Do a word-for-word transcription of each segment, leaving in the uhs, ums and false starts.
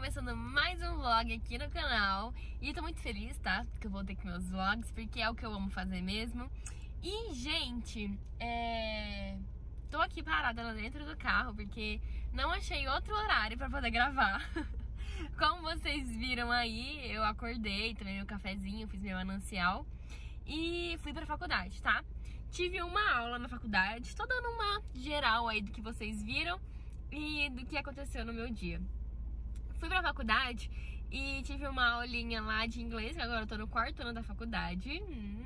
começando mais um vlog aqui no canal. E tô muito feliz, tá? Que eu voltei com meus vlogs, porque é o que eu amo fazer mesmo. E, gente, é... tô aqui parada lá dentro do carro, porque não achei outro horário pra poder gravar. Como vocês viram aí, eu acordei, tomei meu cafezinho, fiz meu manancial e fui pra faculdade, tá? Tive uma aula na faculdade, tô dando uma geral aí do que vocês viram e do que aconteceu no meu dia. Fui pra faculdade e tive uma aulinha lá de inglês, que agora eu tô no quarto ano da faculdade. Hum.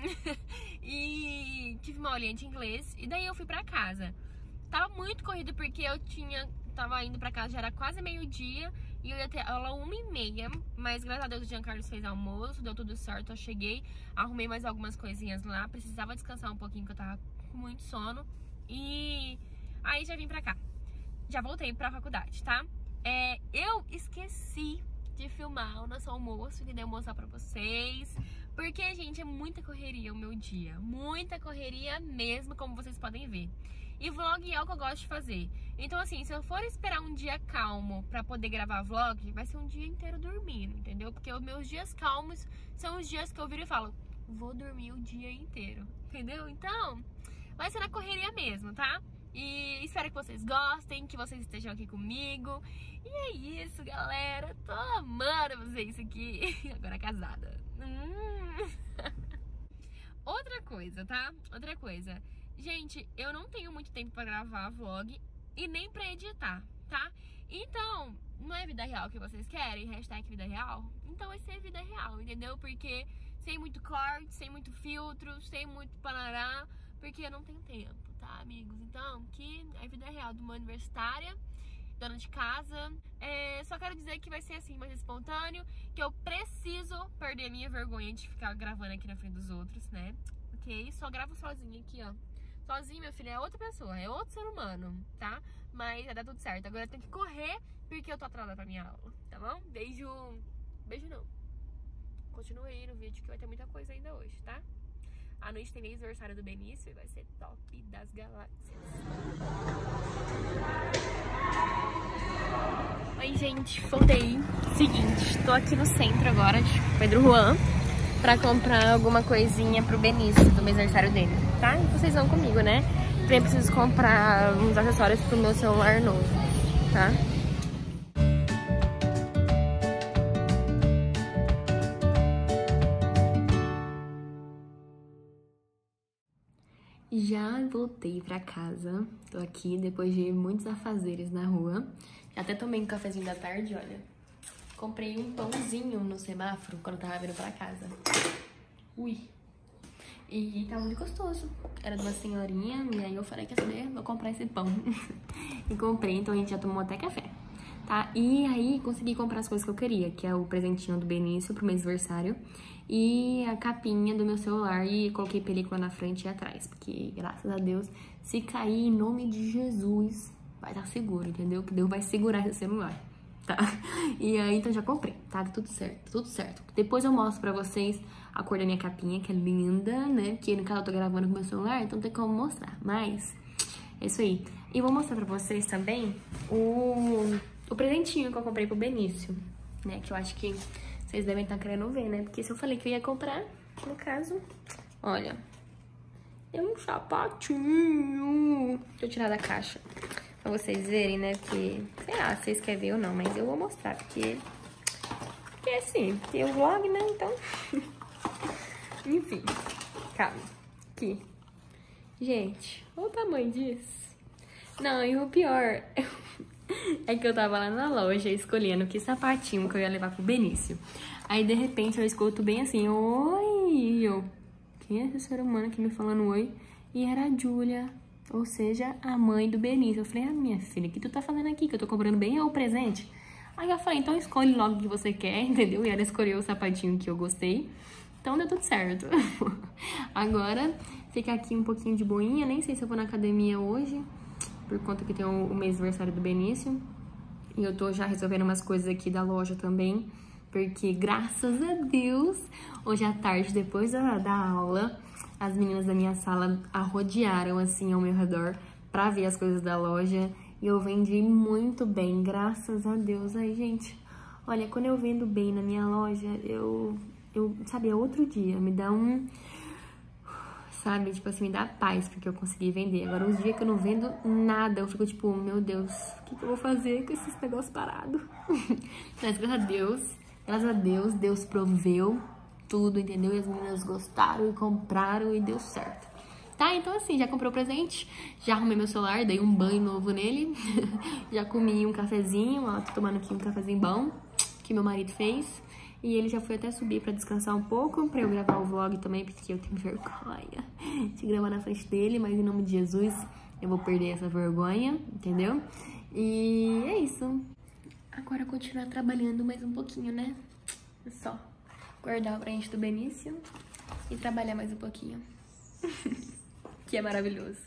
E tive uma aulinha de inglês e daí eu fui pra casa. Tava muito corrido porque eu tinha... Tava indo pra casa, já era quase meio-dia e eu ia ter aula uma e meia, mas graças a Deus o Jean Carlos fez almoço, deu tudo certo, eu cheguei, arrumei mais algumas coisinhas lá, precisava descansar um pouquinho, que eu tava com muito sono, e aí já vim pra cá, já voltei pra faculdade, tá? É, eu esqueci de filmar o nosso almoço, que deu mostrar pra vocês, porque, gente, é muita correria o meu dia, muita correria mesmo, como vocês podem ver. E vlog é o que eu gosto de fazer. Então, assim, se eu for esperar um dia calmo pra poder gravar vlog, vai ser um dia inteiro dormindo, entendeu? Porque os meus dias calmos são os dias que eu viro e falo, vou dormir o dia inteiro, entendeu? Então, vai ser na correria mesmo, tá? E espero que vocês gostem, que vocês estejam aqui comigo. E é isso, galera. Tô amando vocês aqui. Agora casada. Hum. Outra coisa, tá? Outra coisa. Gente, eu não tenho muito tempo pra gravar vlog e nem pra editar, tá? Então, não é vida real que vocês querem? Hashtag vida real? Então vai ser vida real, entendeu? Porque sem muito corte, sem muito filtro, sem muito parará, porque eu não tenho tempo, tá, amigos? Então, que é vida real de uma universitária, dona de casa. É, só quero dizer que vai ser assim, mais espontâneo, que eu preciso perder a minha vergonha de ficar gravando aqui na frente dos outros, né? Ok? Só gravo sozinha aqui, ó. Sozinho, meu filho, é outra pessoa, é outro ser humano, tá? Mas vai dar tudo certo. Agora eu tenho que correr porque eu tô atrasada pra minha aula, tá bom? Beijo. Beijo não. Continua aí no vídeo que vai ter muita coisa ainda hoje, tá? À noite tem aniversário do Benício e vai ser top das galáxias. Oi, gente, voltei. Seguinte, tô aqui no centro agora de Pedro Juan pra comprar alguma coisinha pro Benício, do mês aniversário dele, tá? E vocês vão comigo, né? Também preciso comprar uns acessórios pro meu celular novo, tá? Já voltei pra casa, tô aqui depois de muitos afazeres na rua. Já até tomei um cafezinho da tarde, olha. Comprei um pãozinho no semáforo quando tava vindo pra casa. Ui. E tá muito gostoso. Era de uma senhorinha, e aí eu falei, quer saber? Vou comprar esse pão. E comprei, então a gente já tomou até café, tá? E aí consegui comprar as coisas que eu queria, que é o presentinho do Benício pro meu aniversário e a capinha do meu celular, e coloquei película na frente e atrás, porque graças a Deus, se cair em nome de Jesus, vai estar seguro, entendeu? Que Deus vai segurar esse celular, tá? E aí, então já comprei, tá? Tá tudo certo, tudo certo. Depois eu mostro pra vocês a cor da minha capinha, que é linda, né? Porque no caso eu tô gravando com meu celular, então não tem como mostrar, mas é isso aí. E vou mostrar pra vocês também o, o presentinho que eu comprei pro Benício, né? Que eu acho que vocês devem estar querendo ver, né? Porque se eu falei que eu ia comprar, no caso, olha, é um sapatinho. Deixa eu tirar da caixa pra vocês verem, né? Porque, sei lá, se vocês querem ver ou não, mas eu vou mostrar, porque... Porque assim, tem o vlog, né? Então... Enfim, calma. Aqui. Gente, olha o tamanho disso. Não, e o pior é que eu tava lá na loja escolhendo que sapatinho que eu ia levar pro Benício. Aí, de repente, eu escuto bem assim, oi! E eu, quem é esse ser humano aqui me falando oi? E era a Júlia, ou seja, a mãe do Benício. Eu falei, ah, minha filha, o que tu tá fazendo aqui? Que eu tô comprando bem é o presente? Aí eu falei, então escolhe logo o que você quer, entendeu? E ela escolheu o sapatinho que eu gostei. Então deu tudo certo. Agora, fica aqui um pouquinho de boinha. Nem sei se eu vou na academia hoje, por conta que tem o, o mês aniversário do Benício. E eu tô já resolvendo umas coisas aqui da loja também, porque graças a Deus, hoje à tarde, depois da, da aula, as meninas da minha sala arrodearam assim ao meu redor pra ver as coisas da loja. E eu vendi muito bem, graças a Deus. Aí, gente, Olha, quando eu vendo bem na minha loja, eu, eu sabe, é outro dia. Me dá um... Sabe, tipo assim, me dá paz porque eu consegui vender. Agora, os dias que eu não vendo nada, eu fico tipo, meu Deus, o que, que eu vou fazer com esses negócios parados? Mas graças a Deus, graças a Deus, Deus proveu tudo, entendeu? E as meninas gostaram e compraram e deu certo. Tá, então assim, já comprei o presente, já arrumei meu celular, dei um banho novo nele, já comi um cafezinho, ó, tô tomando aqui um cafezinho bom, que meu marido fez. E ele já foi até subir pra descansar um pouco, pra eu gravar o vlog também, porque eu tenho vergonha de gravar na frente dele, mas em nome de Jesus eu vou perder essa vergonha, entendeu? E é isso. Agora continuar trabalhando mais um pouquinho, né? Só guardar o presente do Benício e trabalhar mais um pouquinho. Que é maravilhoso.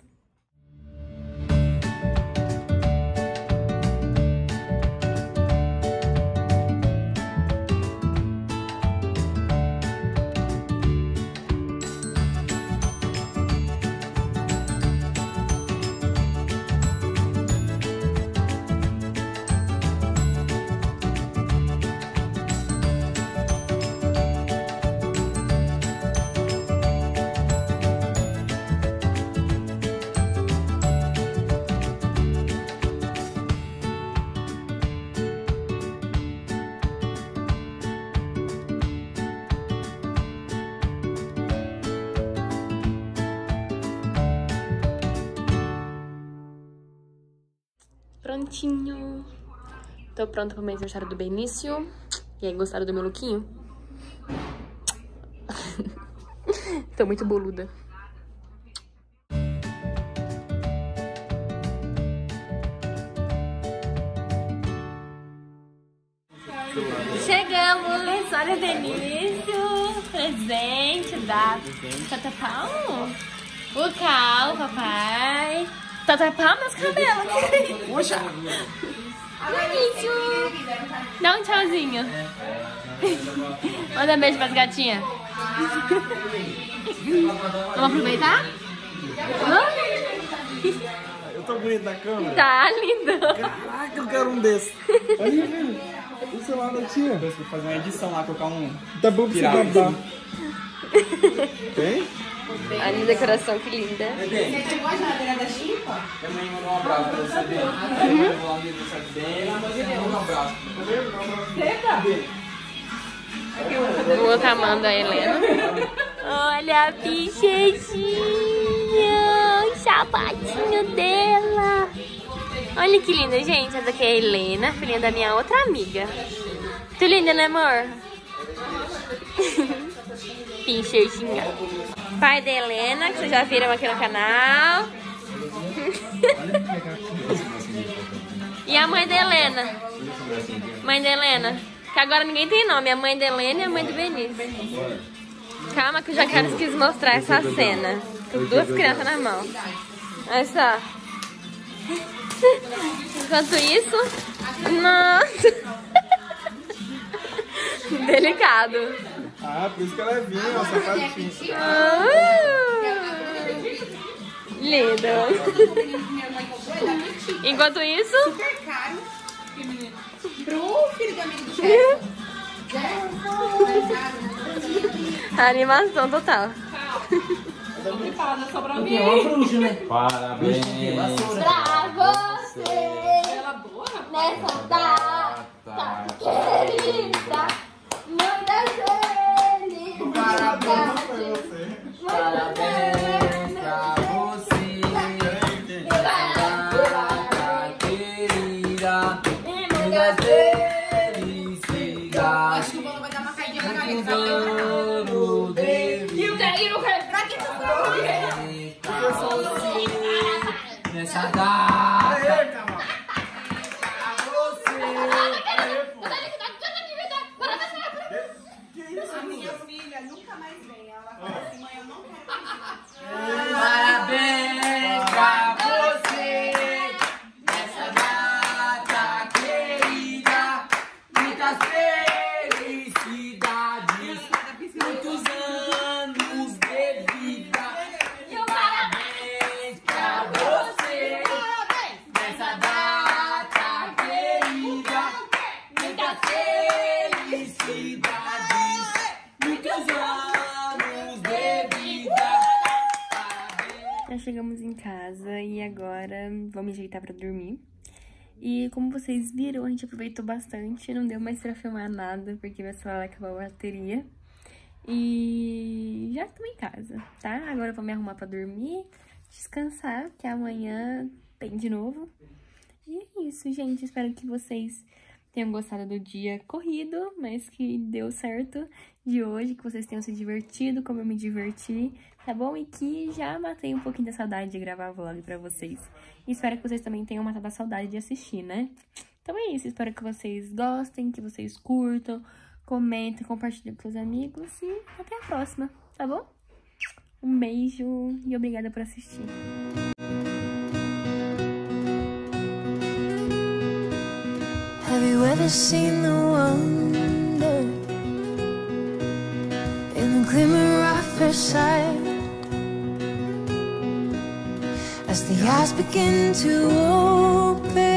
Prontinho. Tô pronta pro meu aniversário do Benício. E aí, gostaram do meu lookinho? Tô muito boluda. Chegamos! Olha o Benício! Presente da Tata Pau. O Cal, papai. Tata Pau, meus cabelos. Poxa! Benício! Dá um tchauzinho. Manda um beijo pras gatinhas. Vamos aproveitar? Eu tô bonito na câmera? Tá lindo. Caraca, eu quero um desse. Olha, velho. O celular da tia. Eu vou fazer uma edição lá, colocar um... Tá bom pra você babar. Tem? Olha a decoração, que linda. Você chegou a geladeira da Chipa? Minha mãe mandou um abraço pra você ver. Eu vou lá no aniversário dele. Um abraço. O outro amando a Helena. Olha a bichejinha, o sapatinho dela. Olha que linda, gente. Essa aqui é a Helena, filhinha da minha outra amiga. Muito linda, né, amor? Pincherzinha. Pai da Helena, que vocês já viram aqui no canal. E a mãe da Helena. Mãe da Helena. Que agora ninguém tem nome. A mãe da Helena e a mãe do Benício. Calma que o Jacarés quis mostrar essa cena. Com duas crianças na mão. Olha só. Enquanto isso... Nossa! Delicado. Ah, por isso que ela é vinha, ó, sapatinho. Ah, lindo. Enquanto isso... Super caro. Pro filho do amigo do chefe. A animação total. Parabéns Pra você nessa data querida, mãe da felicidade. Parabéns pra você. Parabéns pra você. Data querida, muita felicidade. Acho que o bolo vai dar uma caidinha na cabeça. Ano dele. E o cara, e o cara, pra que tu foi? Nessa data. A minha filha nunca mais vem. Ela fala assim, mãe, eu não quero. Parabéns pra você nessa data querida, muitas felicidades, muitos anos de vida. E parabéns pra você nessa data querida, muitas felicidades. felicidades, muitos anos de vida. Já chegamos em casa e agora vou me ajeitar pra dormir. E como vocês viram, a gente aproveitou bastante, não deu mais pra filmar nada, porque meu celular acabou a bateria. E já estou em casa, tá? Agora eu vou me arrumar pra dormir, descansar, que amanhã tem de novo. E é isso, gente. Espero que vocês tenham gostado do dia corrido, mas que deu certo de hoje, que vocês tenham se divertido como eu me diverti, tá bom? E que já matei um pouquinho da saudade de gravar vlog pra vocês. E espero que vocês também tenham matado a saudade de assistir, né? Então é isso, espero que vocês gostem, que vocês curtam, comentem, compartilhem com seus amigos e até a próxima, tá bom? Um beijo e obrigada por assistir. Have you ever seen the wonder in the glimmer of her sight? As the eyes begin to open,